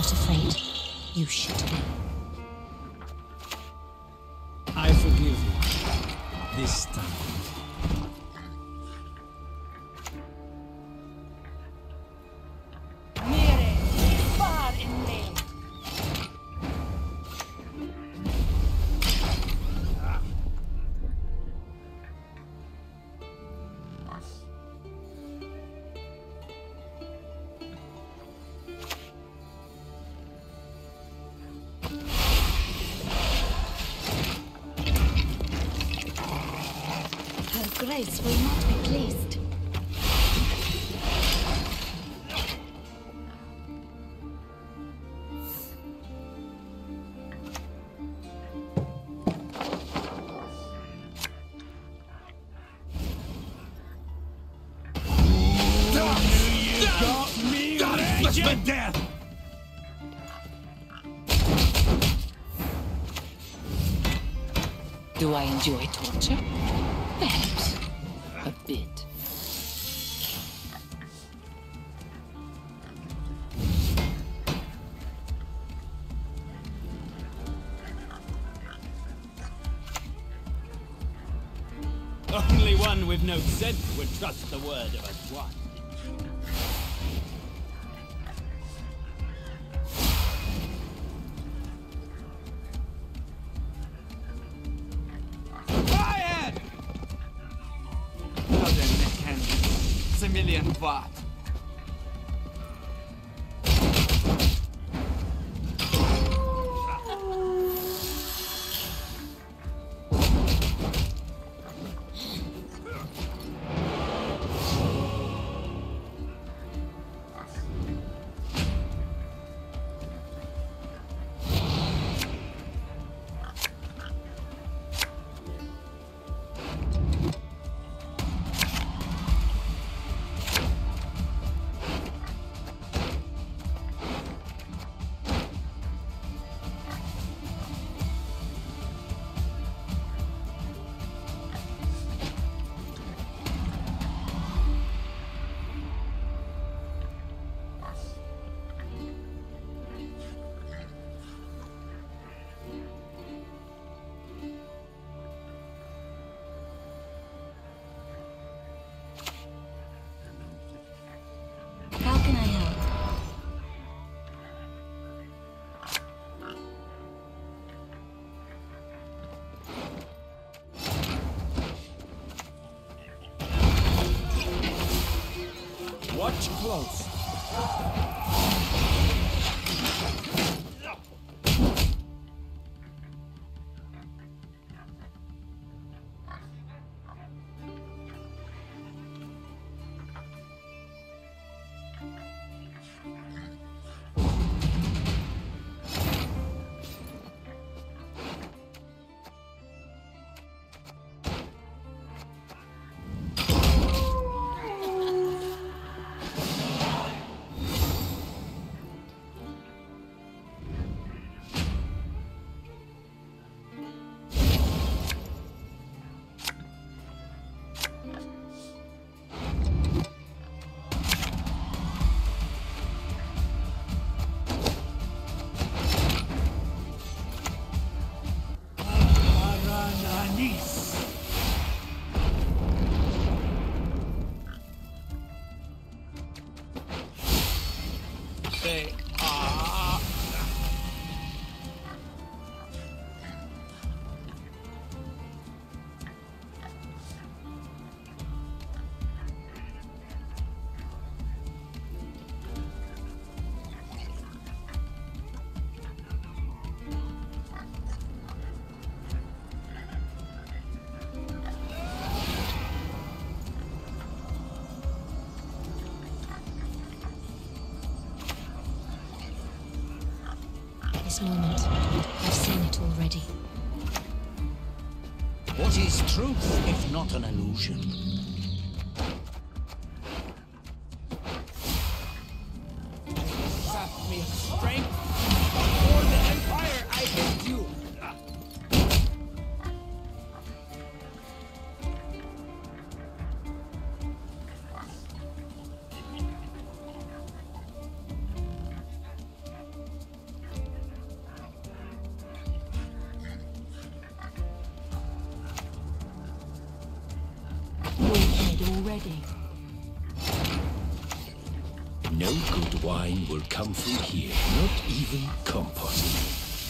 not afraid. You should be. I forgive you. This time. Grace will not be pleased. Death! Do I enjoy torture? Perhaps. A bit. Only one with no scent would trust the word of a swan. NilfGaard. How can I help? Watch close. They are. This moment, I've seen it already. What is truth if not an illusion? Sap me of strength. For the Empire, I hate you. ready. No good wine will come from here, not even compost.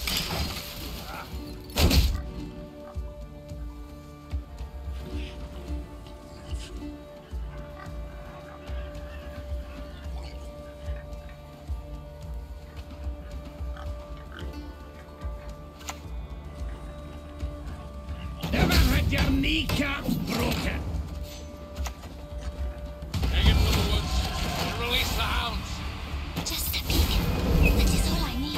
Never had your kneecaps broken! Take it to the woods and release the hounds. Just a peek. That is all I need.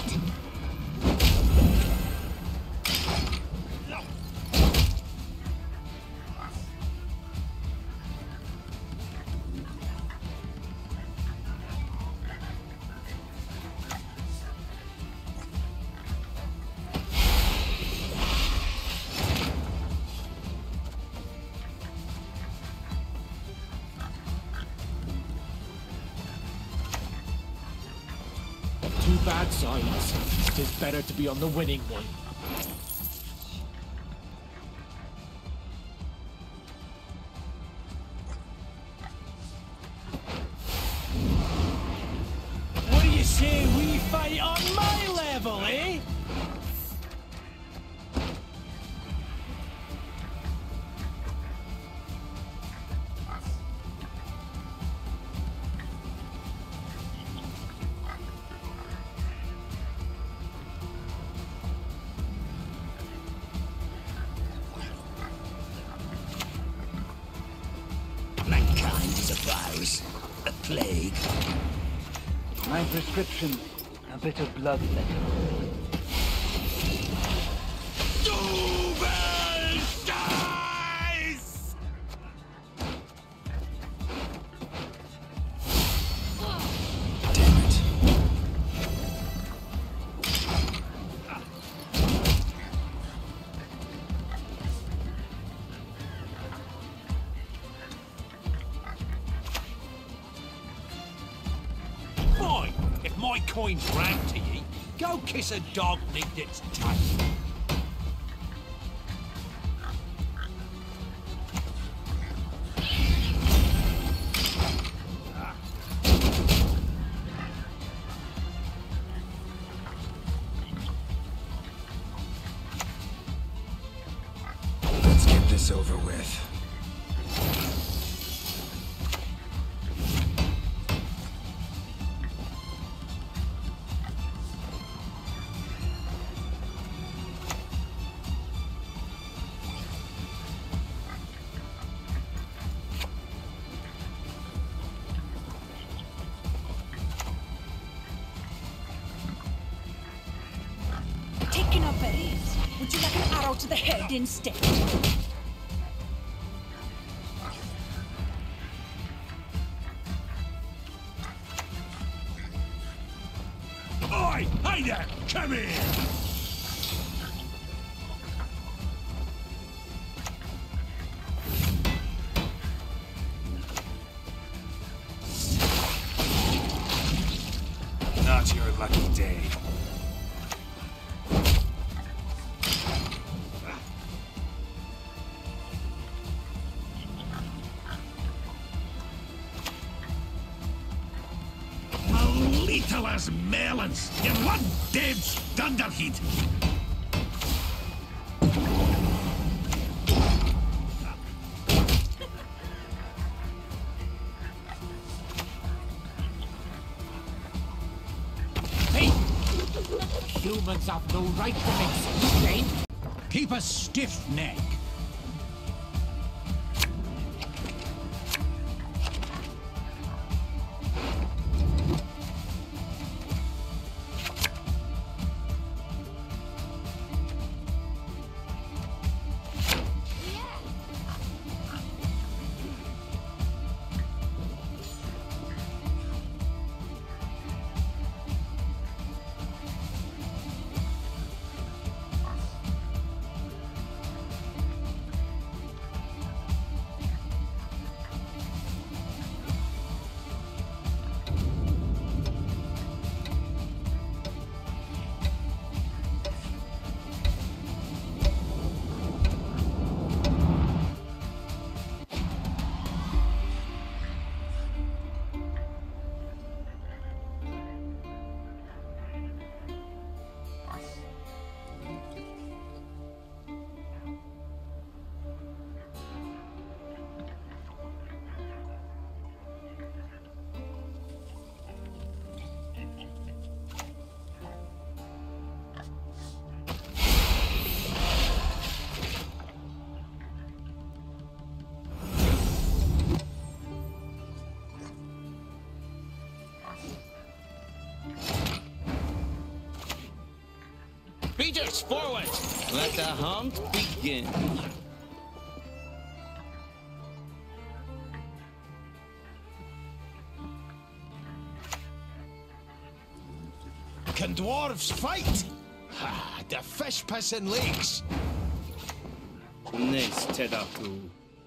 Two bad sides. Tis better to be on the winning one. What do you say we fight on my level, eh? Mankind is a virus, a plague. My prescription, a bit of bloodletting. Boy, if my coin's rang to ye, go kiss a dog nicked its tail. Let's get this over with. Taking our berries. Would you like an arrow to the head instead? Oi! Hey there! Come here! Not your lucky day. Little as melons! You're one dead thunderhead! Hey! Humans have no right to make such claim. Keep a stiff neck. Besiegers, forward! Let the hunt begin. Can dwarves fight? Ha! The fish pissing lakes! Nice, Tedaku.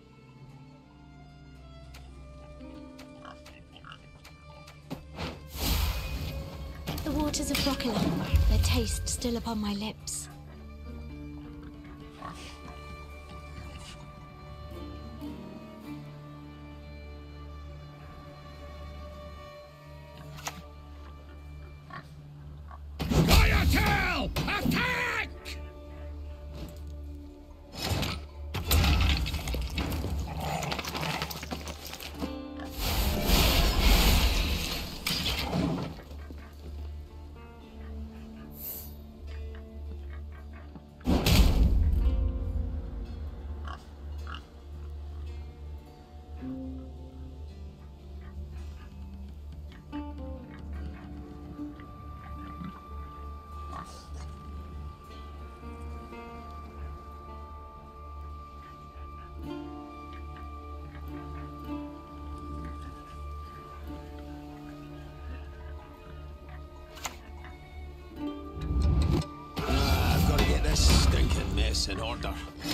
The waters of Broccolon, their taste still upon my lips. Coyotel! Attack! I've got to get this stinking mess in order.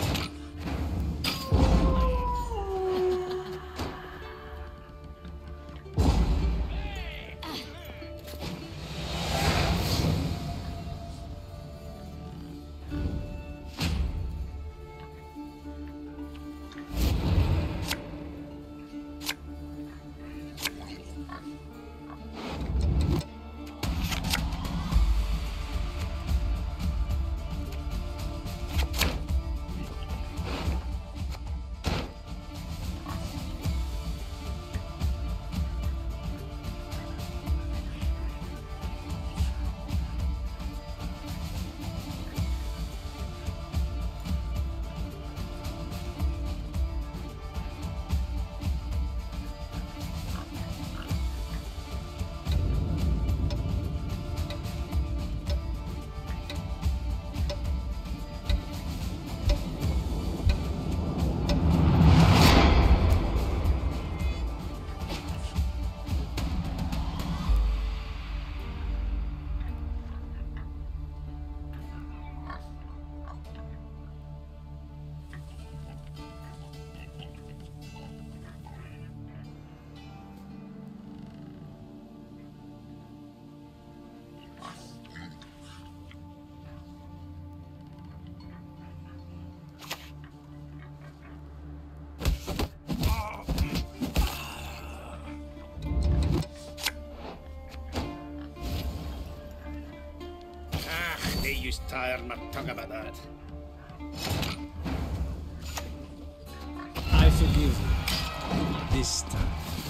They used tired not talk about that. I forgive you. This time.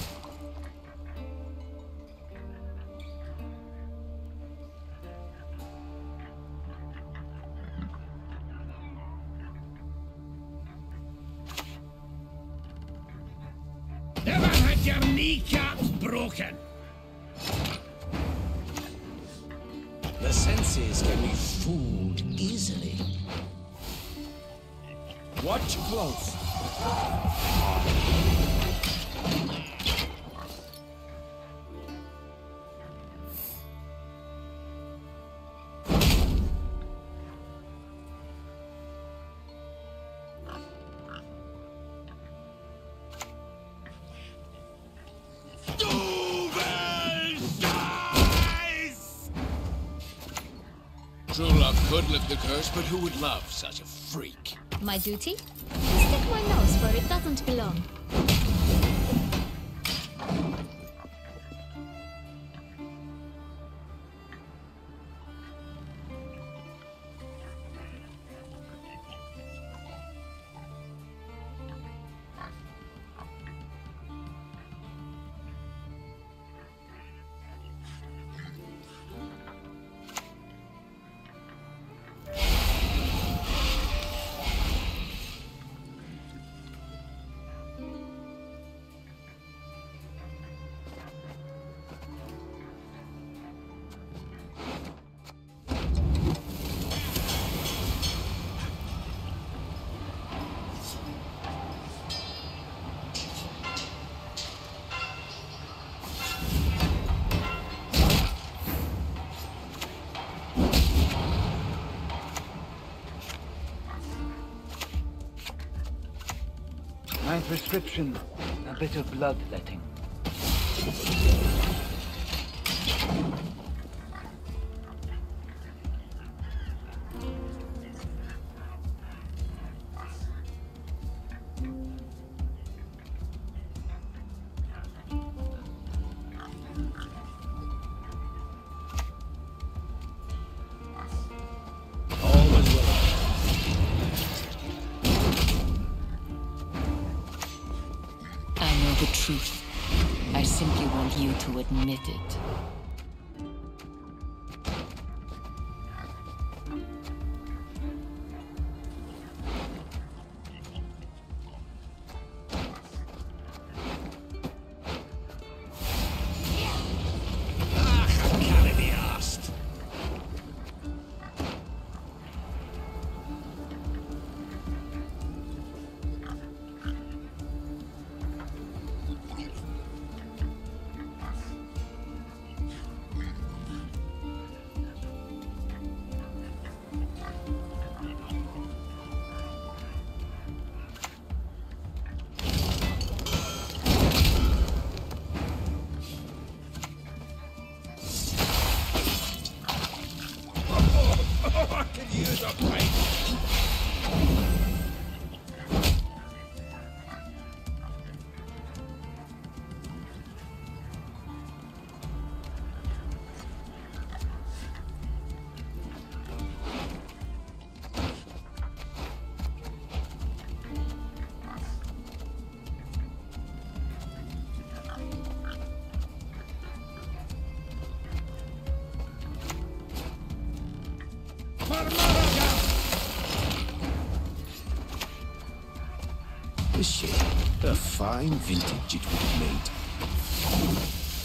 Never had your kneecaps broken! The senses can be fooled easily. Watch close. True love could lift the curse, but who would love such a freak? My duty? Stick my nose where it doesn't belong. My prescription, a bit of bloodletting. The truth. I simply want you to admit it. A shame. A fine vintage it would have made.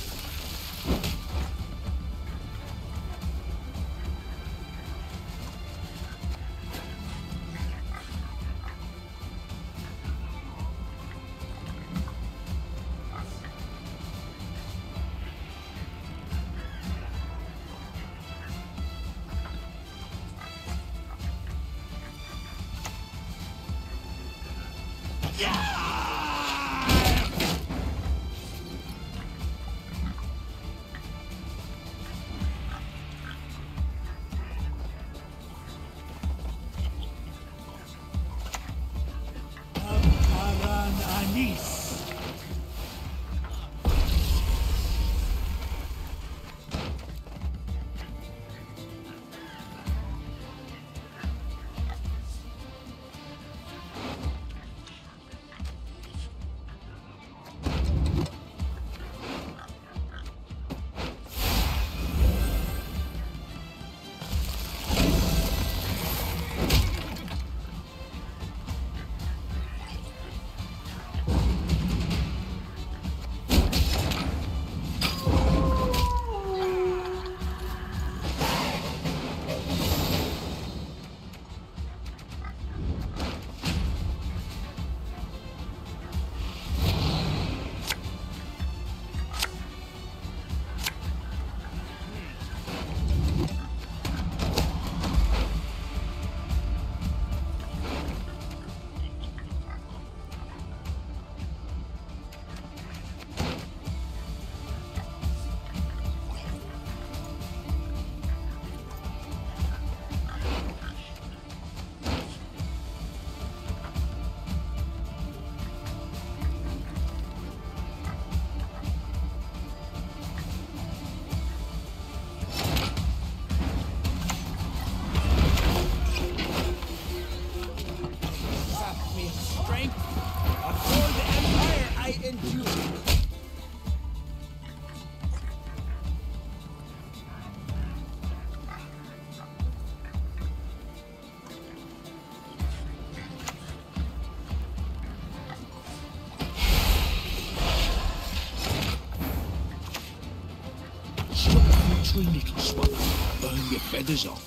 Little swallow, burn your feathers off.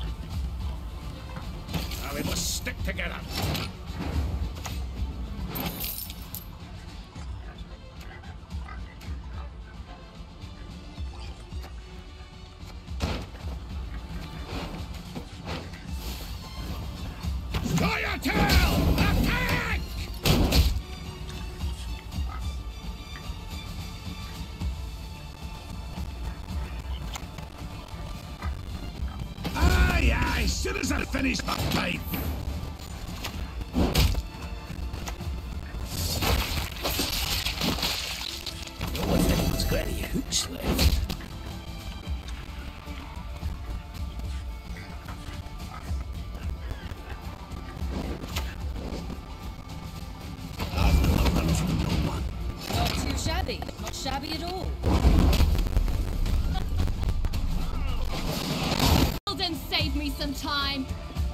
Now we must stick together. soon as I finish my pipe. No one's anyone's got any hooch left. Not too shabby. Not shabby at all. Then save me some time.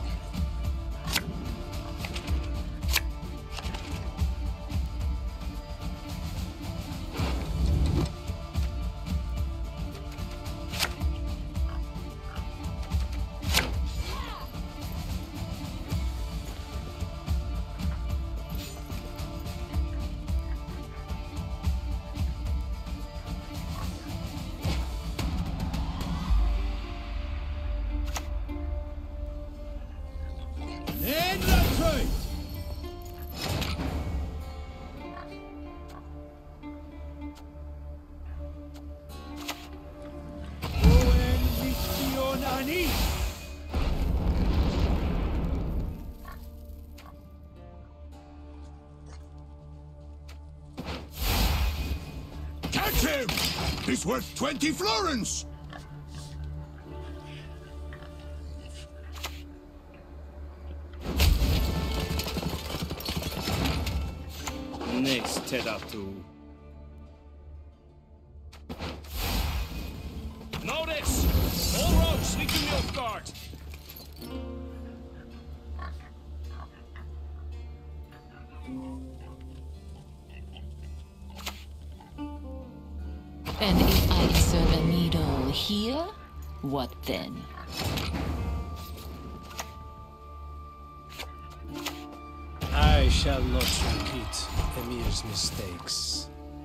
Catch him! He's worth 20 florins! Next, Tedatu. Notice! All roads lead to Nilfgaard. And if I insert a needle here, what then? I shall not repeat Emir's mistakes.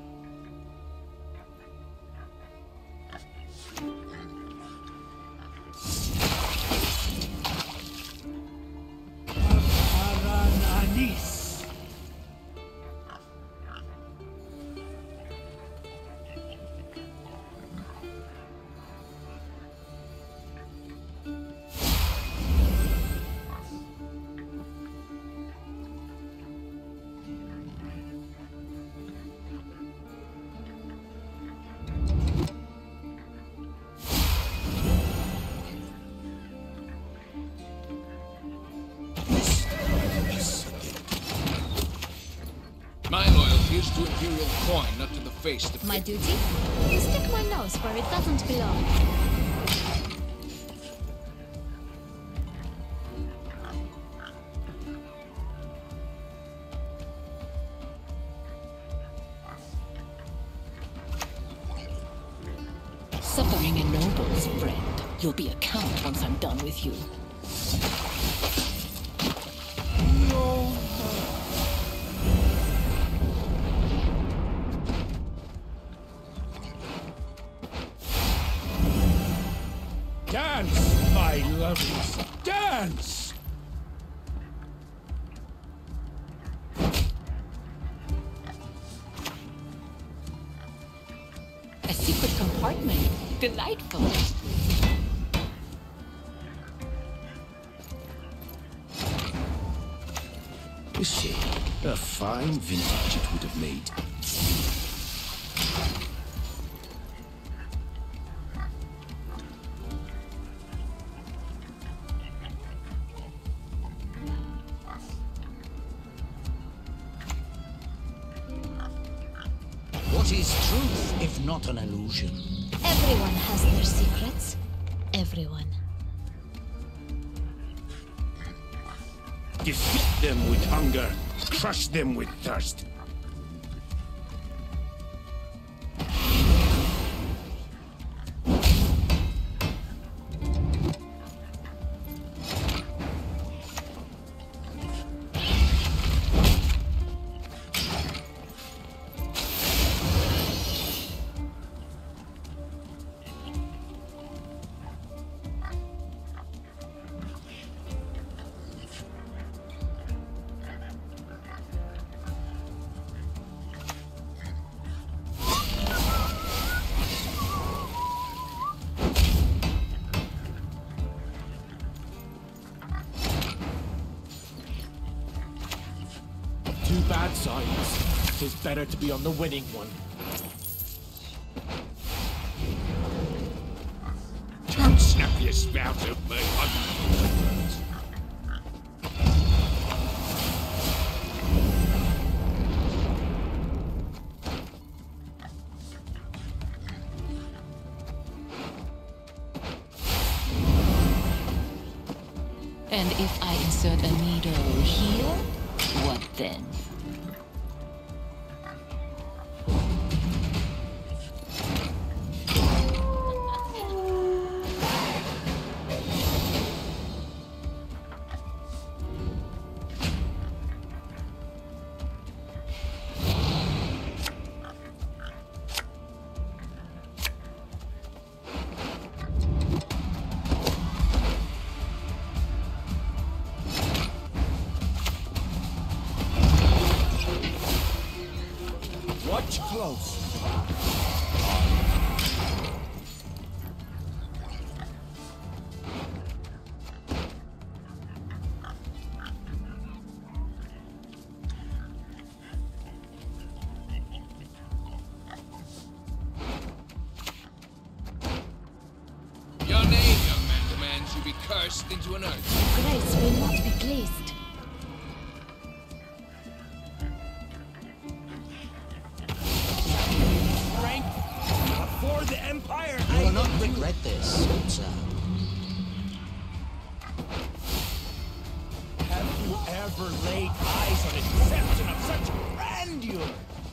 My loyalty is to Imperial coin, not to the face that... My duty? You stick my nose where it doesn't belong. Suffering ennobles, friend. You'll be a count once I'm done with you. Dance, my lovelies, dance! A secret compartment. Delightful. You see, a fine vintage it would have made. What is truth, if not an illusion? Everyone has their secrets. Everyone. Defeat them with hunger, crush them with thirst. bad sides. 'Tis better to be on the winning one. Don't snap your spout at me. And if I insert a needle here, what then? Watch close. Your name, young man, demands you be cursed into an earth. Grace will not be pleased. For the Empire! You will not regret this, good sir. Have you ever laid eyes on a deception of such grandeur?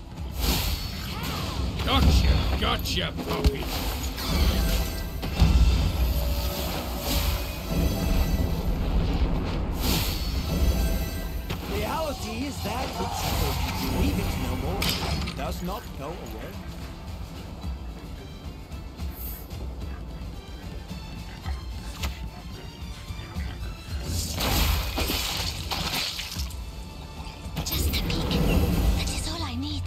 Gotcha, puppy. Reality is that which, though you believe it no more, does not go away. Just a peek. That is all I need.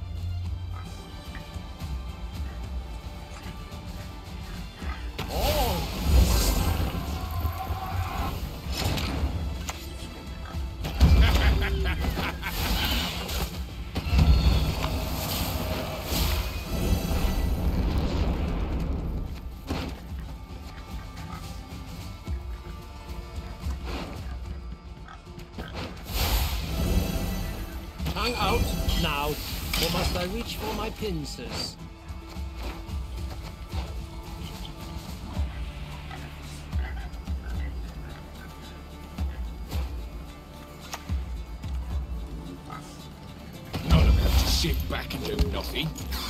Tongue out, now, or must I reach for my pincers? Not about to sit back and do nothing.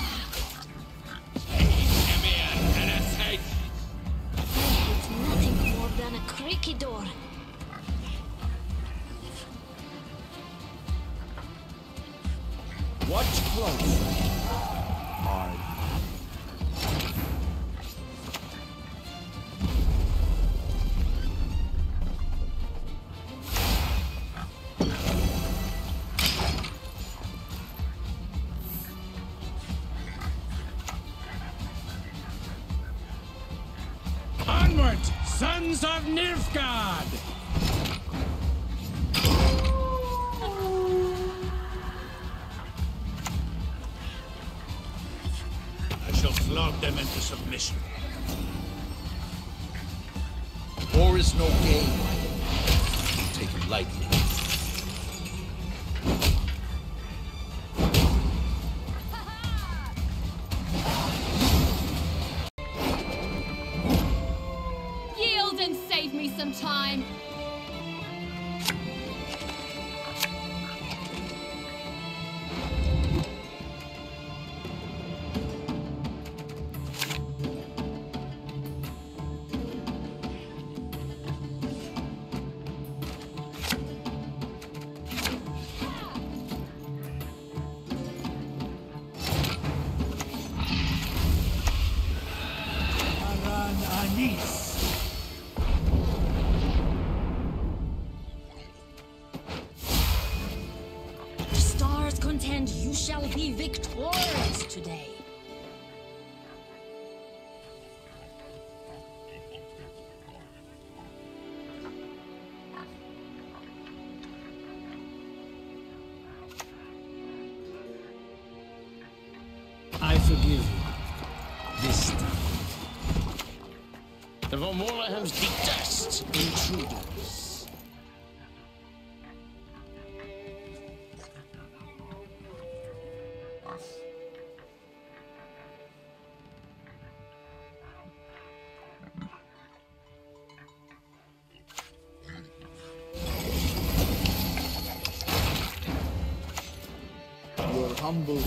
Hey, come here, and I say, It's nothing more than a creaky door. Watch close. Hard. Onward, sons of Nilfgaard! I shall flog them into submission. War is no game. Take it lightly. Yield and save me some time. The stars contend you shall be victorious today. forgive you. This time. The von Wallerhams detest intruders. Your humble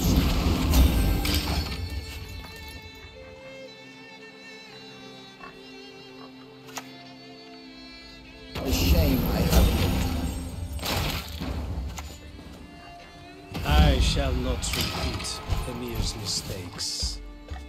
a shame I have I shall not repeat Emir's mistakes.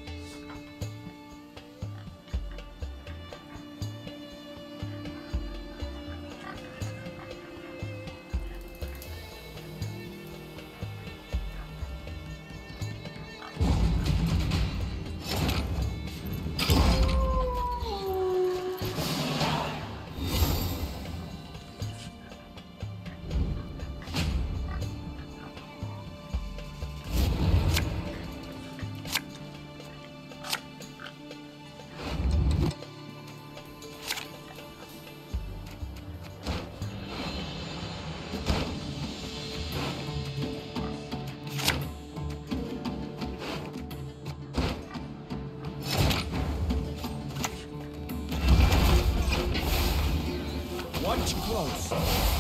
Watch close.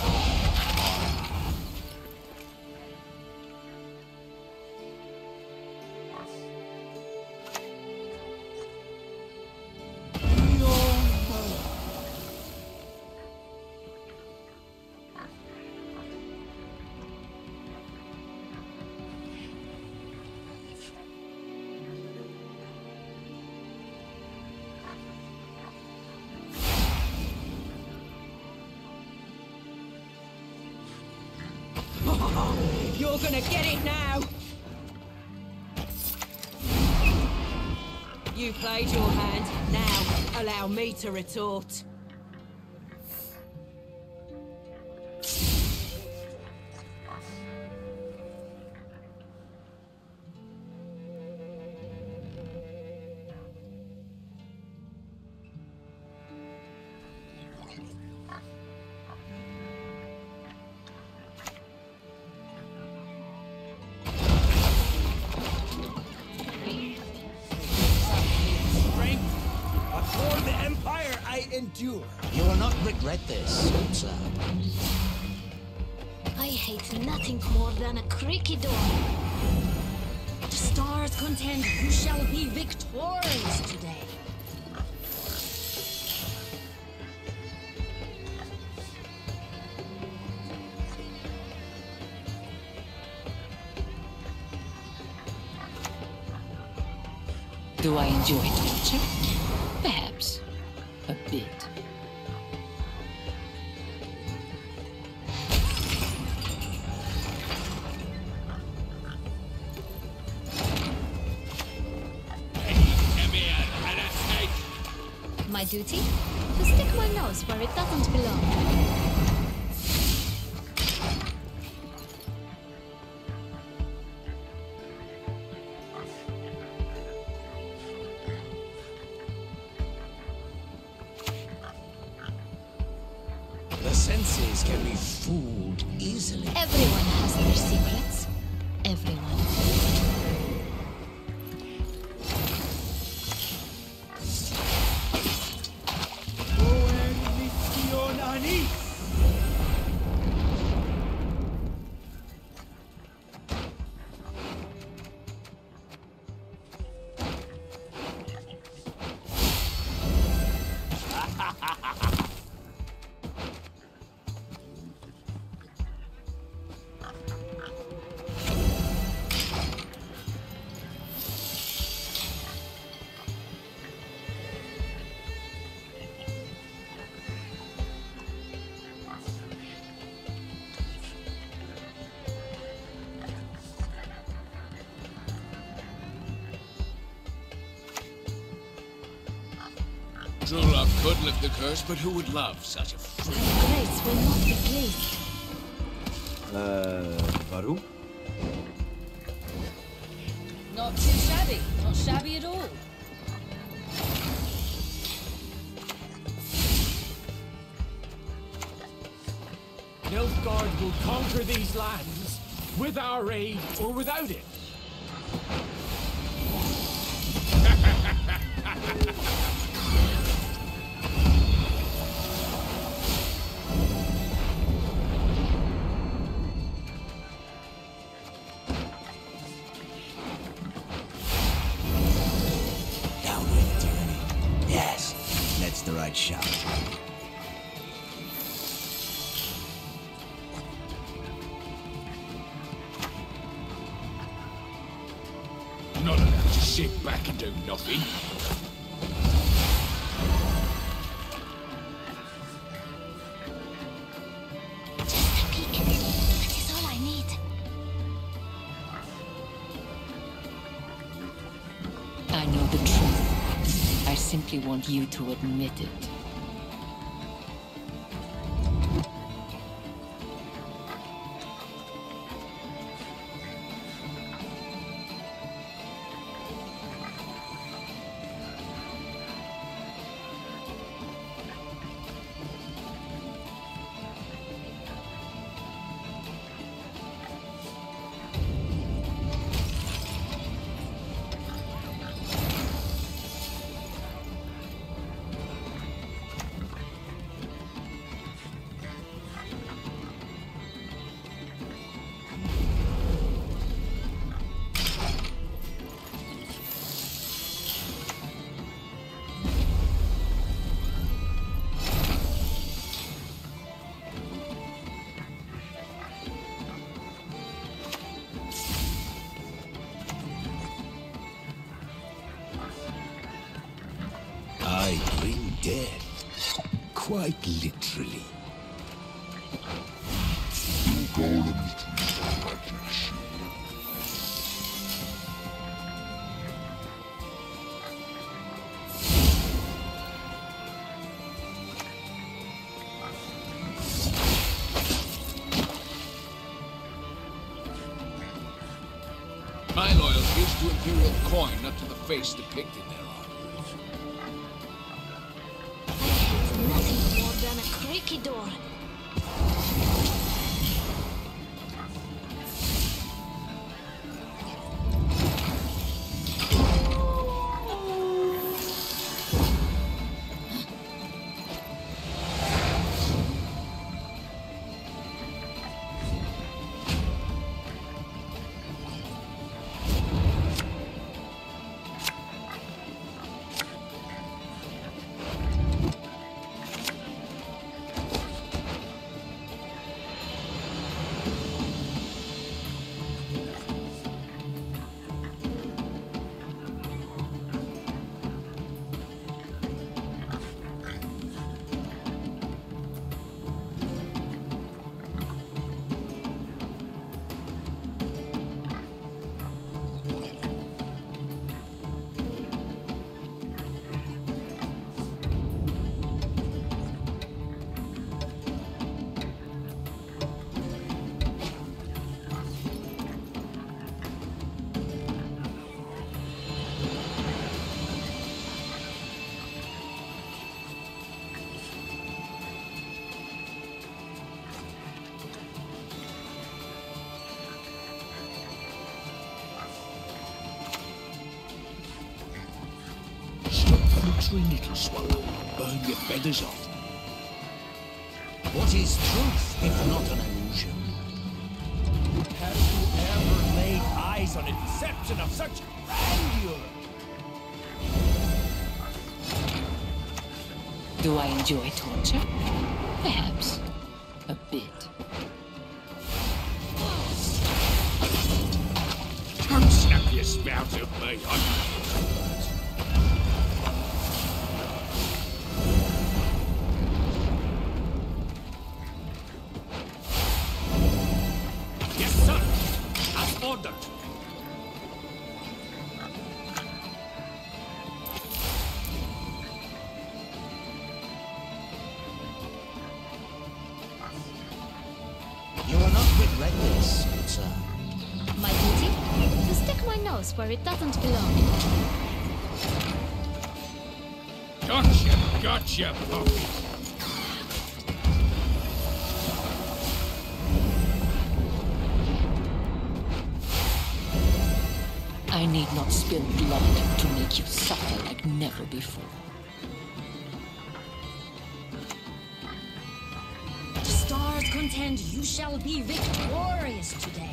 You're gonna get it now! You played your hand, now allow me to retort. For the Empire I endure. You will not regret this, sir. I hate nothing more than a creaky door. The stars contend who shall be victorious today. Do I enjoy torture? Perhaps. A bit. My duty? To stick my nose where it doesn't belong. The senses can be fooled easily. Everyone has their secrets. Everyone. True love could lift the curse, but who would love such a freak? Grace will not be pleased. Warum? Not too shabby. Not shabby at all. Nilfgaard will conquer these lands, with our aid or without it. Down with tyranny. Yes, that's the right shout. Not allowed to sit back and do nothing. Just a peek. That is all I need. I know the truth. I simply want you to admit it. I bring death, quite literally. My loyalty is to Imperial coin, not to the face depicted thereon. Nothing more than a creaky door. Little swallow, burn your feathers off. What is truth if not an illusion? Have you ever laid eyes on a deception of such grandeur? Do I enjoy torture? Perhaps. A bit. Don't snap your spout at me, You will not regret this, good sir. My duty? To stick my nose where it doesn't belong. Gotcha, puppy. I need not spill blood to make you suffer like never before. The stars contend you shall be victorious today.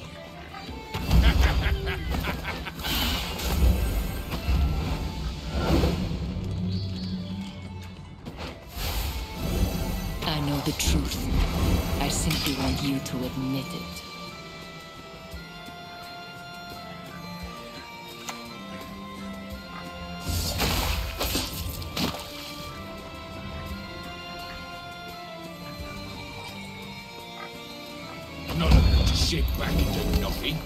I know the truth. I simply want you to admit it. Not enough to shake back into nothing.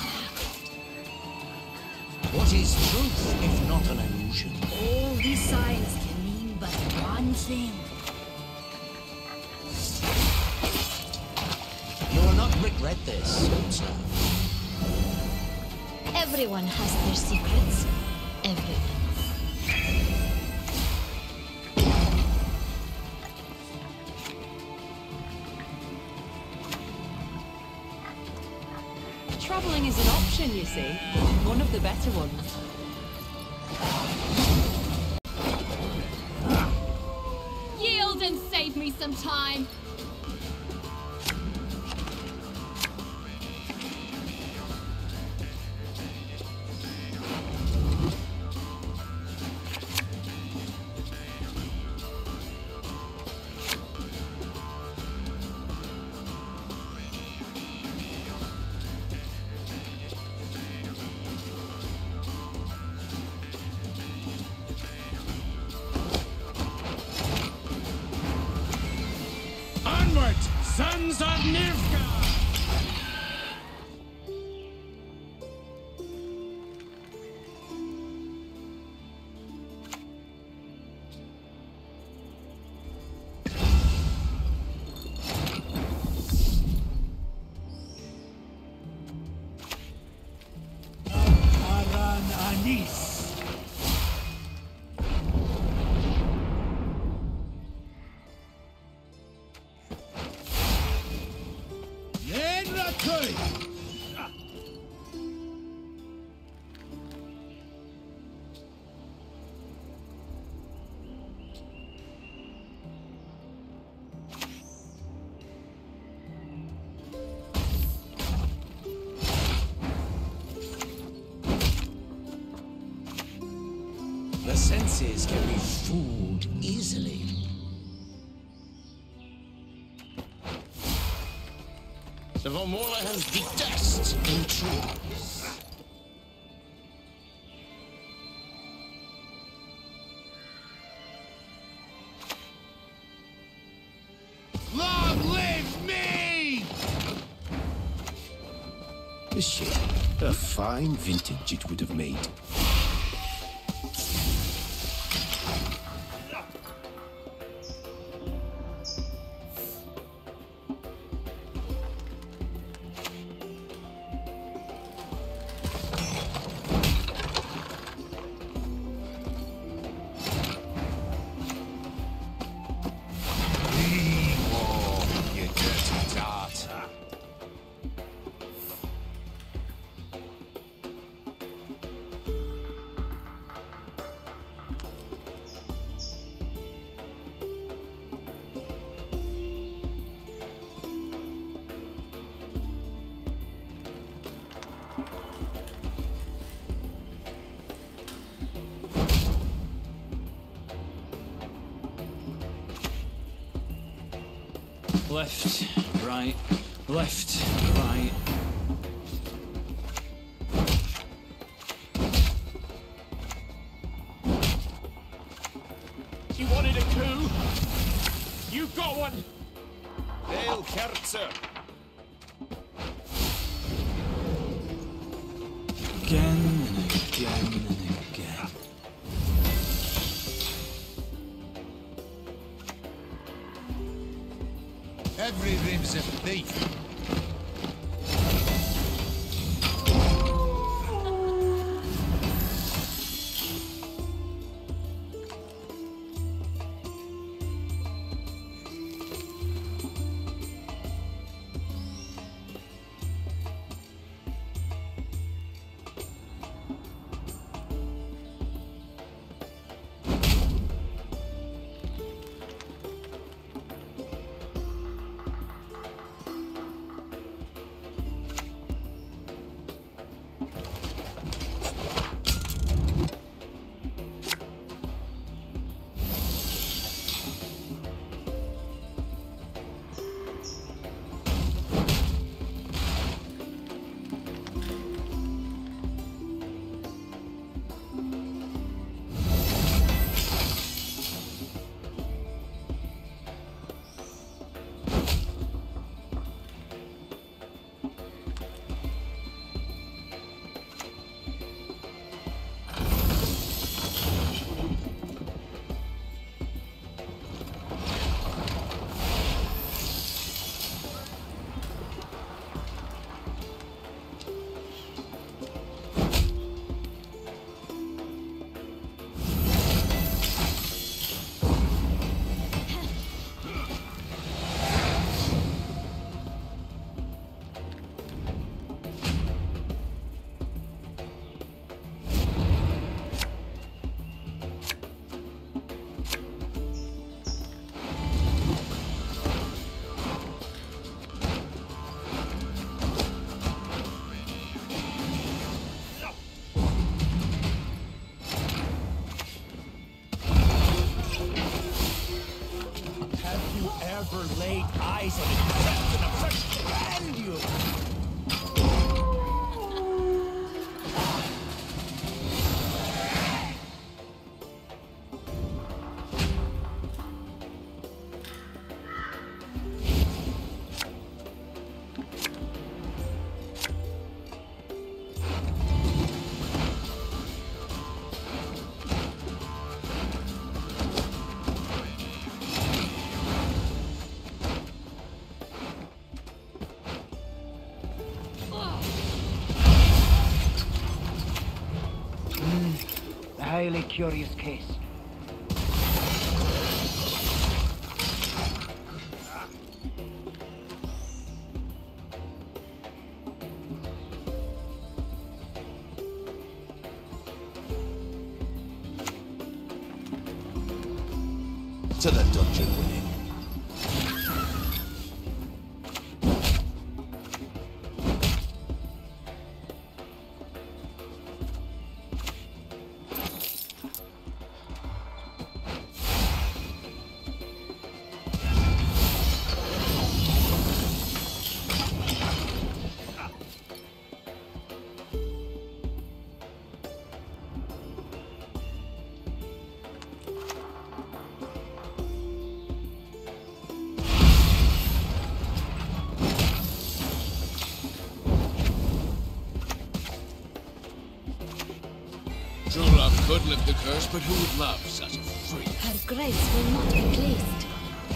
What is truth if not an illusion? All these signs can mean but one thing. You will not regret this, sir. Everyone has their secrets. Everyone. Traveling is an option, you see. One of the better ones. Yield and save me some time. Onward, sons of Nilfgaard! Aran Anis. The senses can be fooled easily. The Vomora has detest intruders. Long live me! A shame. A fine vintage it would have made. Left, right, left, right. You wanted a coup? You got one! Hail, Kerzer! Again and again and again. Every rim's a thief. ever laid eyes on a deception of such grandeur? A highly curious case. To the dungeon with him. True love could lift the curse, but who would love such a freak? Her grace will not be pleased.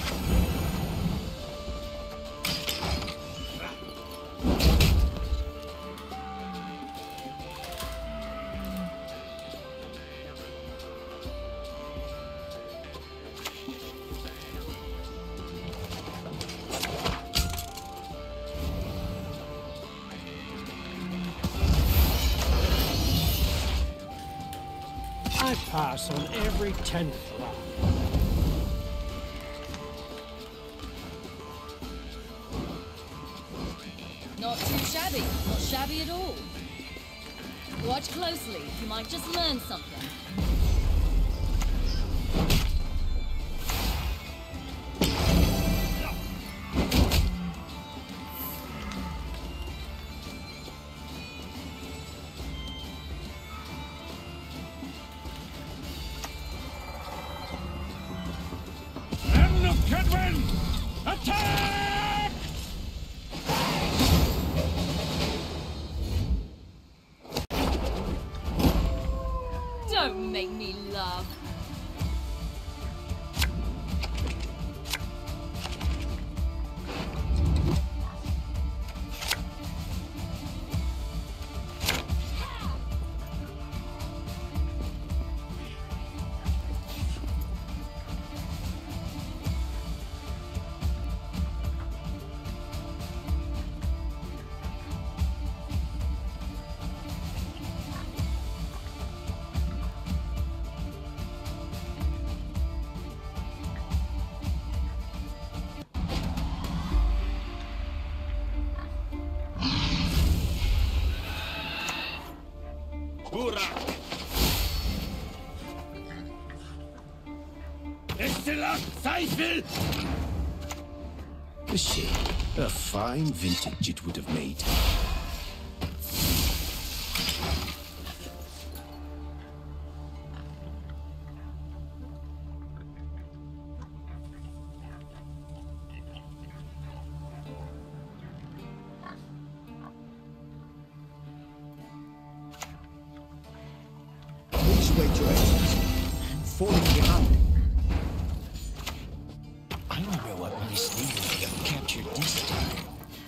I pass on every 10th round. Not too shabby. Not shabby at all. Watch closely. You might just learn something. GWENT! Attack! Don't make me laugh. A shame. A fine vintage it would have made. Please wait, Your Excellency. I'm falling behind. I wonder what my sneakers have captured this time.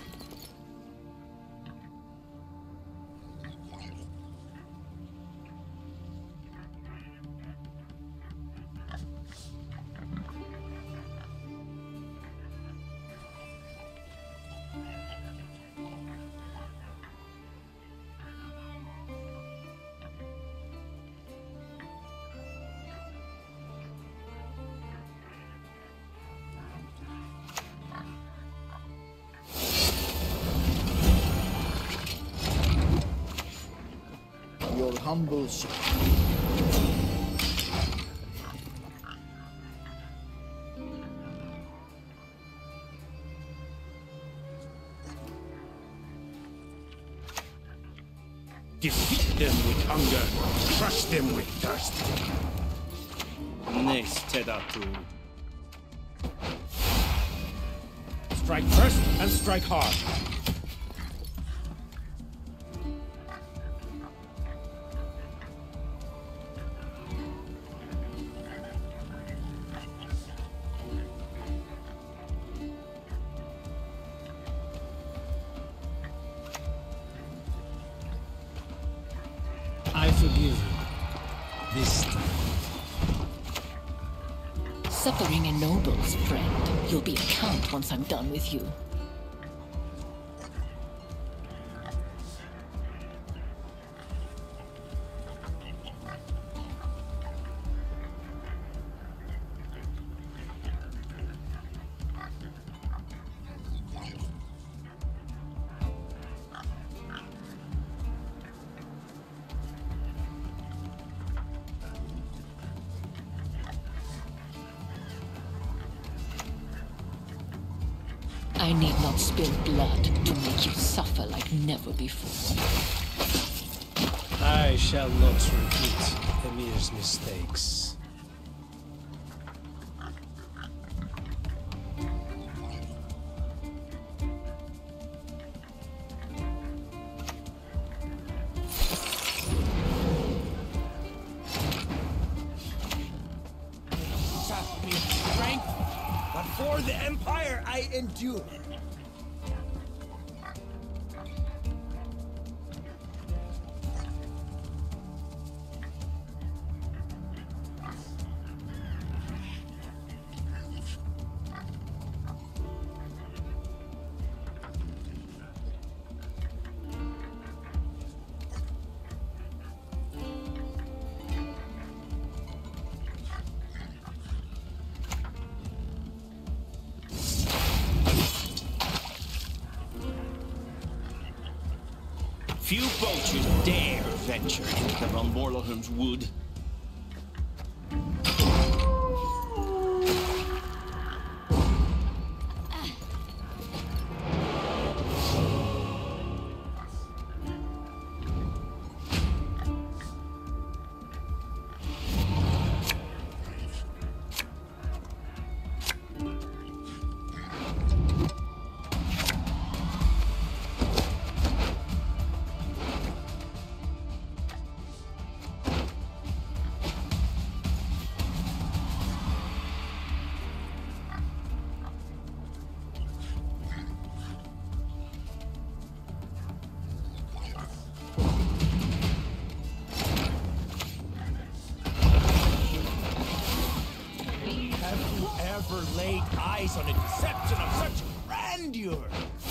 Your humble Defeat them with hunger, crush them with thirst. Nes Tedatu. Strike first and strike hard. I forgive you. This time. Suffering ennobles, friend. You'll be a count once I'm done with you. I need not spill blood to make you suffer like never before. I shall not repeat Emir's mistakes. Sap me strength, but for the Empire I endure. Few poachers dare venture into Von Borlohum's wood. Laid eyes on a deception of such grandeur!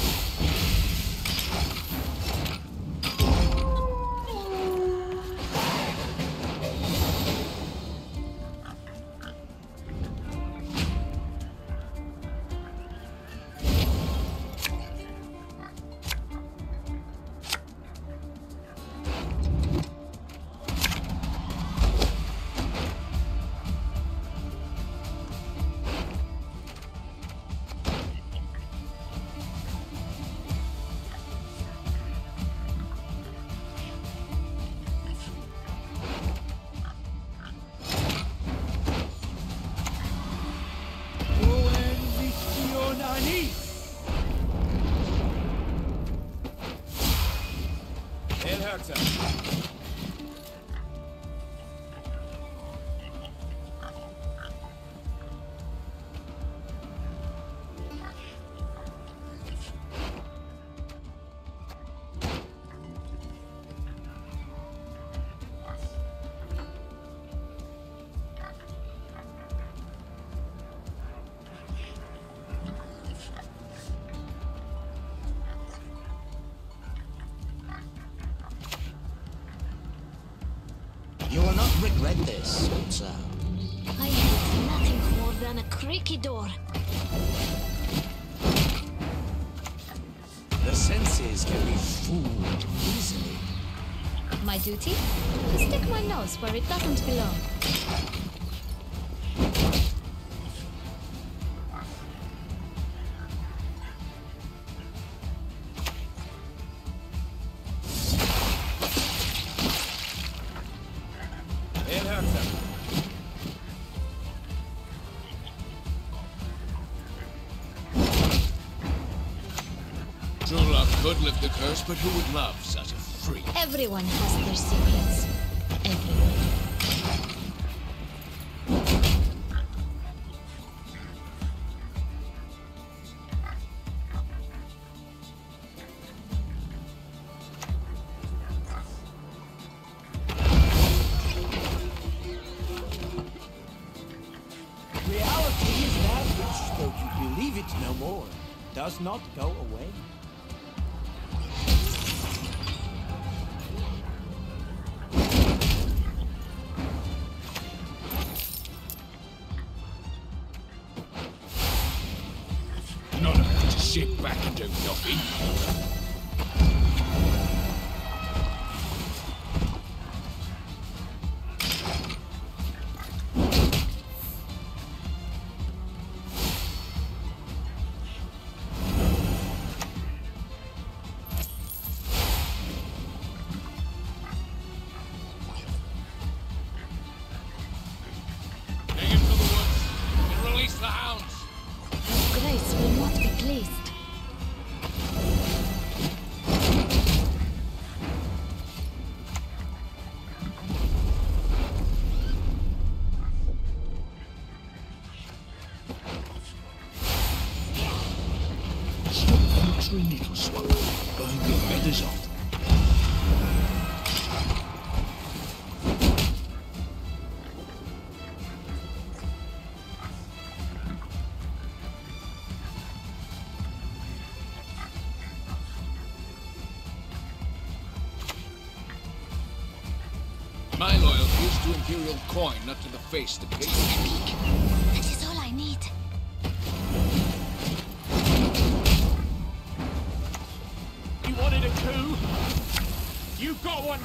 You will not regret this, sir. I hate nothing more than a creaky door. The senses can be fooled easily. My duty? Stick my nose where it doesn't belong. could lift the curse, but who would love such a freak? Everyone has their secrets. Everyone. Reality is that which, though you believe it no more, does not go away. Not about to sit back and do nothing. Grace will not be pleased. Stop fluttering, little swallow. Burn your feathers off. My loyalty is to Imperial coin, not to the face that pays Just a peek. That is all I need. You wanted a coup? You got one!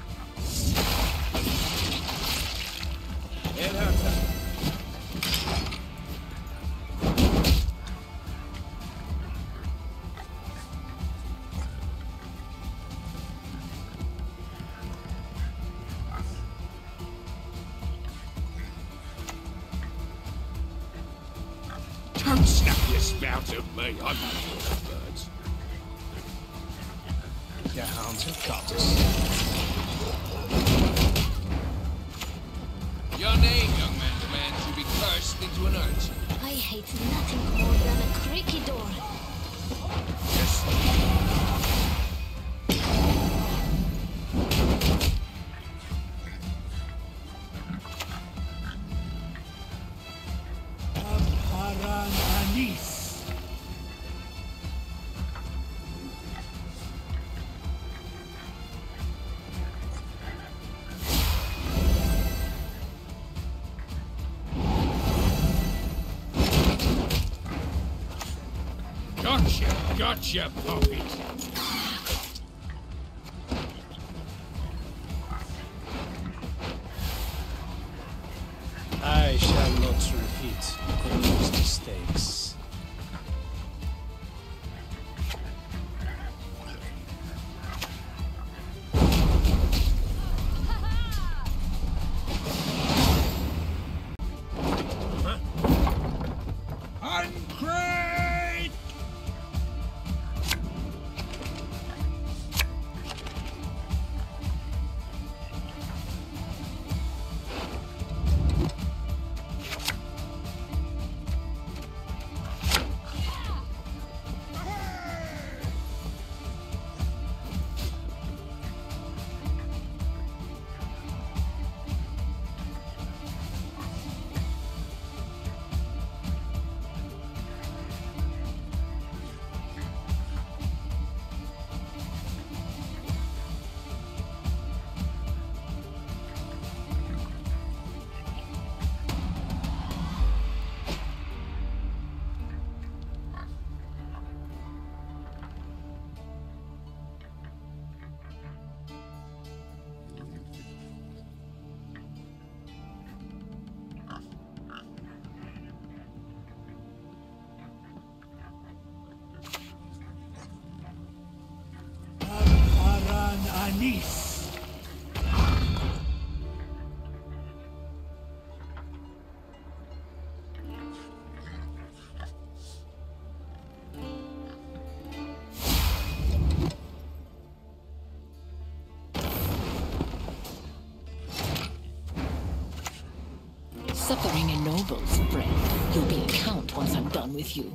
It hurts. Don't snap your spout at me, I'm not for birds. The hounds have got us. Your name, young man, demands you be cursed into an urchin. I hate nothing more than a creaky door. Yes. Gotcha, puppet. I shall not repeat Cornelius' mistakes. Suffering ennobles, friend. You'll be a count once I'm done with you.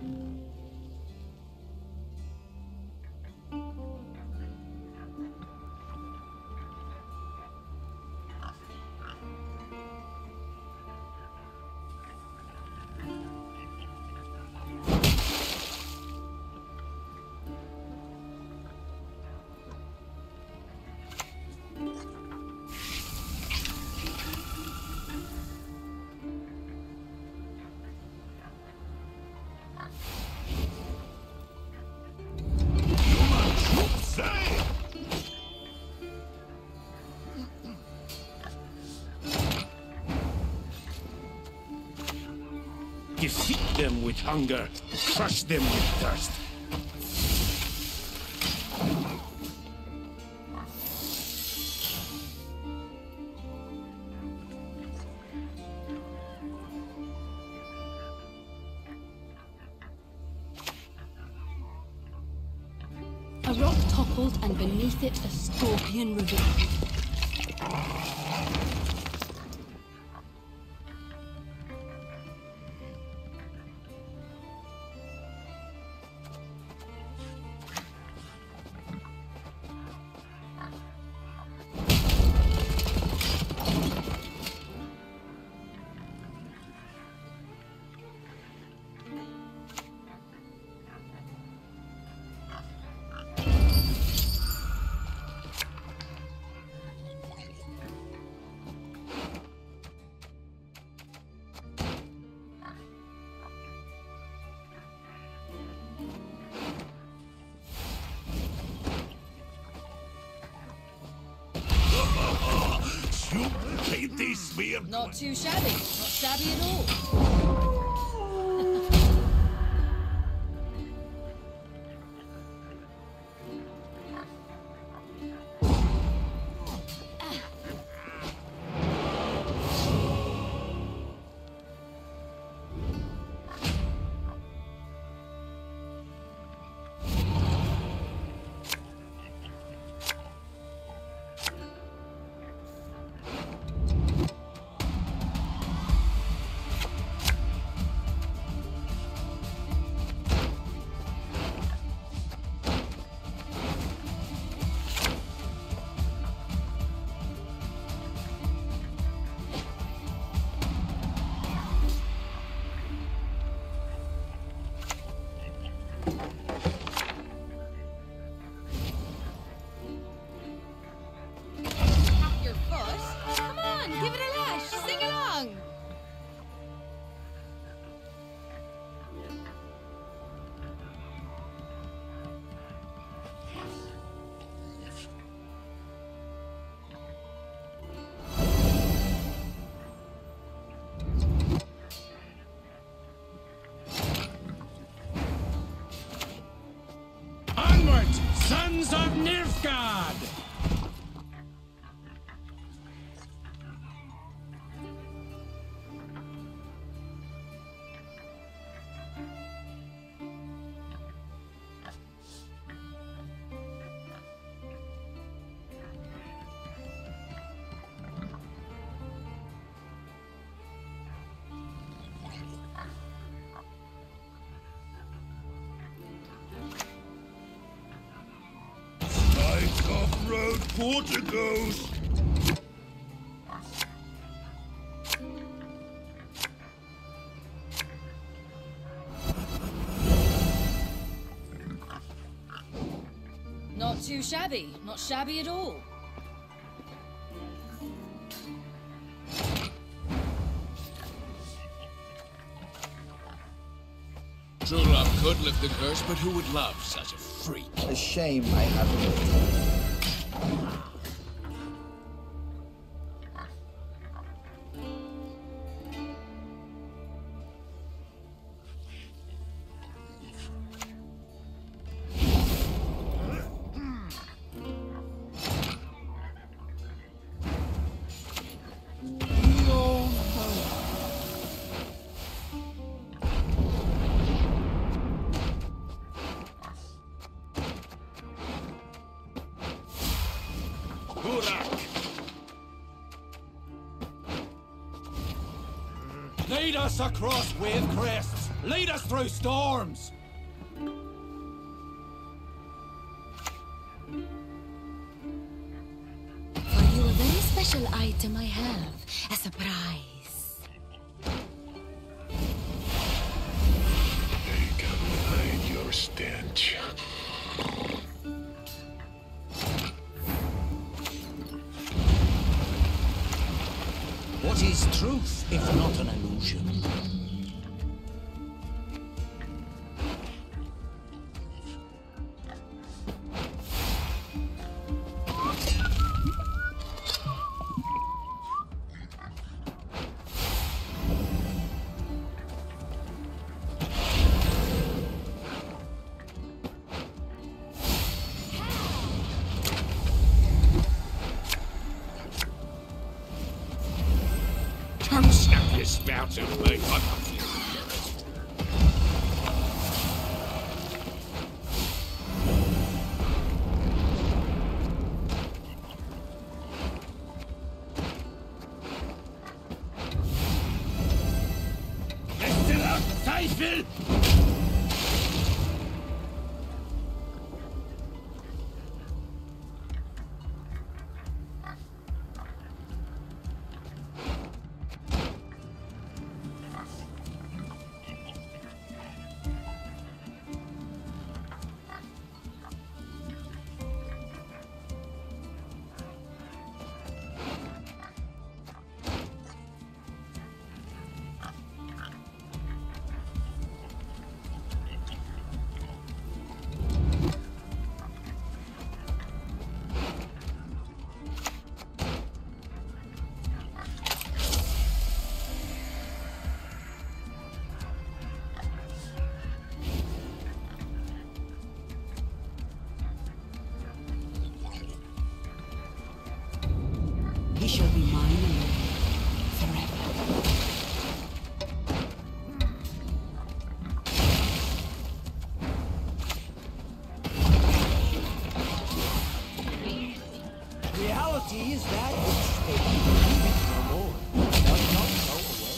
Defeat them with hunger, crush them with thirst. A rock toppled, and beneath it a scorpion revealed. Not too shabby. Not shabby at all. Sons of Nilfgaard! Off-road porticos! Not too shabby. Not shabby at all. True love could lift the curse, but who would love such a freak? A shame I haven't. Lead us across wave crests! Lead us through storms! For you, a very special item I have. A surprise. I can hide your stench. What is truth, if not an illusion? Snap your spouts at me. Still out, Teufel! He shall be mine alone, forever. Reality is that which they believe it no more. Does not go away.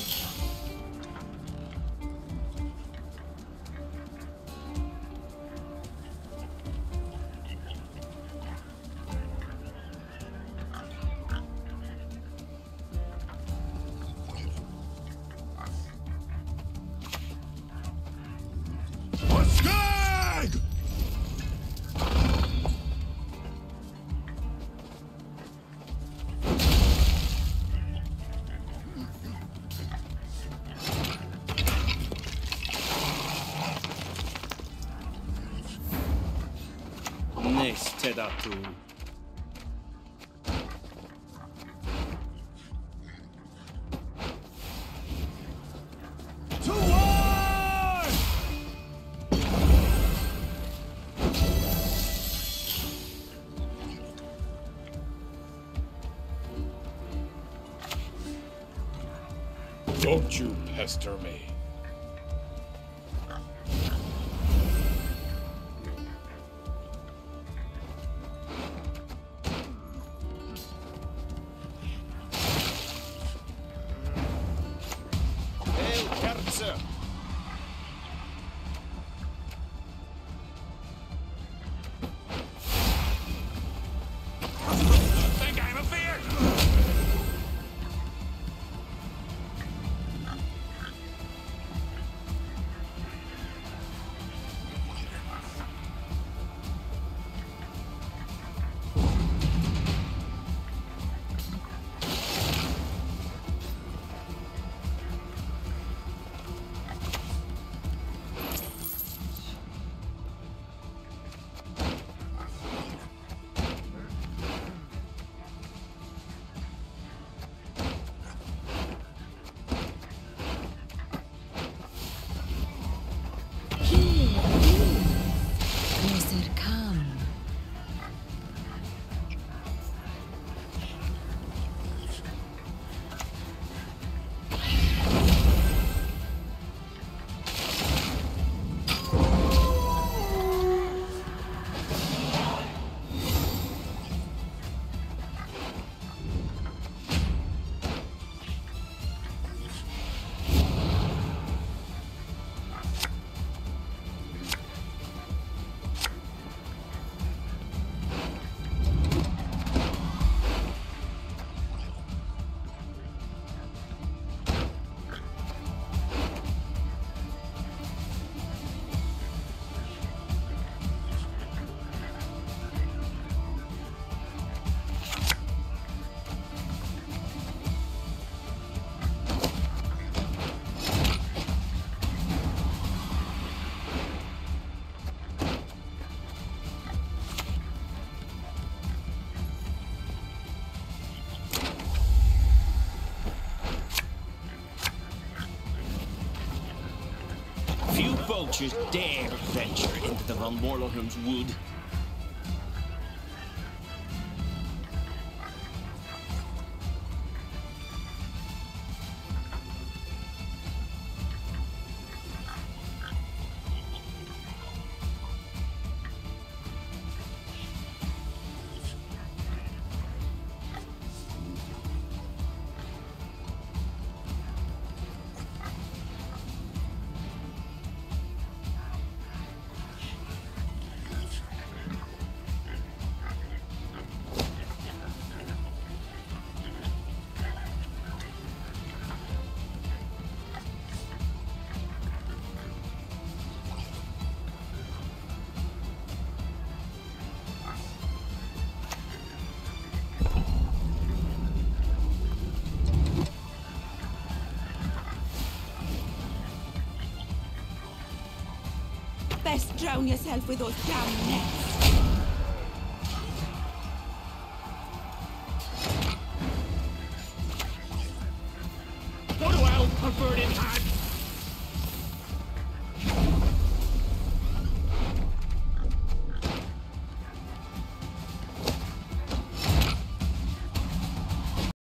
Skag! Nestedatu. To war! Don't you pester me. Hey, Kerze! Think I'm afeard! creatures dare venture into the Von Morlohem's wood. Best drown yourself with those damn nets.